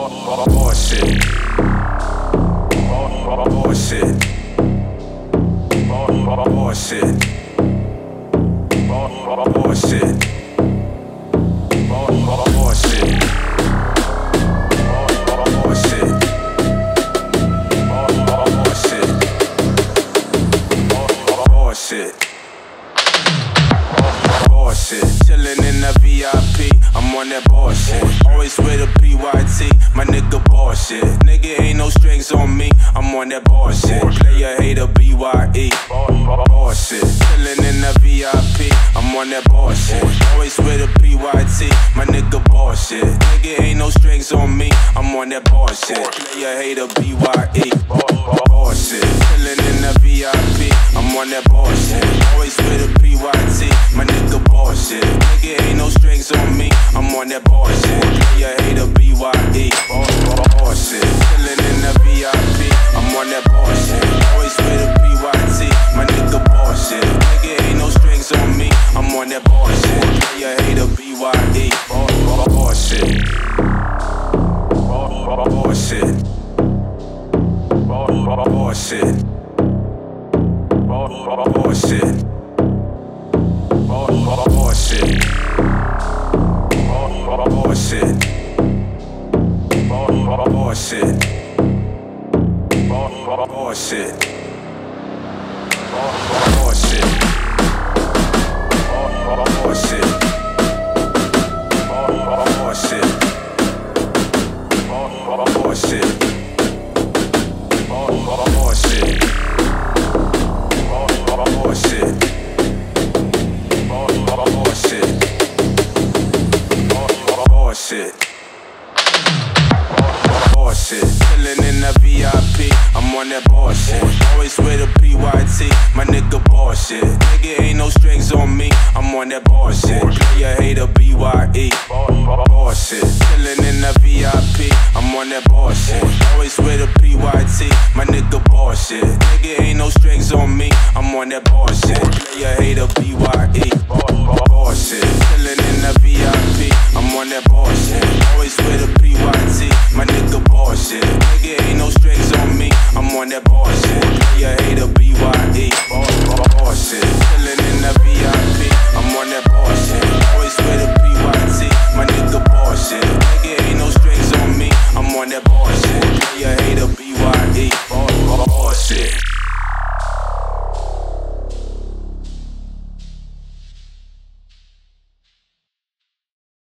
Bullshit. Bullshit. Bullshit. Bullshit. Bullshit. Chillin' in the VIP, I'm on that bullshit. Always with a PYT, my nigga bullshit. Nigga ain't no strings on me, I'm on that bullshit. Player hater BYE, bullshit. Chillin' in the VIP, I'm on that bullshit. Always with a PYT, my nigga bullshit. Nigga ain't no strings on me, I'm on that bullshit. Player hater BYE, bullshit. Chillin' in the VIP, I'm on that bullshit. Always with a PYT, my nigga bullshit. Nigga ain't no strings on me, I'm on that bullshit. Player hater BYE, bullshit. Chillin' in the VIP, I'm on that bullshit. Always with a PYT, my nigga bullshit. Nigga ain't no strings on me, I'm on that bullshit. Player hater BYE, bullshit. Bullshit. Bullshit. Bullshit. Bullshit. Bullshit. Bullshit. Bullshit. Bullshit. Bullshit. Bullshit. Bullshit. Bullshit. Chillin' in the VIP, I'm on that bullshit. Always with a PYT, my nigga bullshit. Nigga ain't no strings on me, I'm on that bullshit. Player hater BYE, bullshit. Chillin' in the VIP, I'm on that bullshit. Always with a PYT, my nigga bullshit. Nigga ain't no strings on me, I'm on that bullshit. Player hater BYE, bullshit. Chillin' in the VIP, I'm on that bullshit.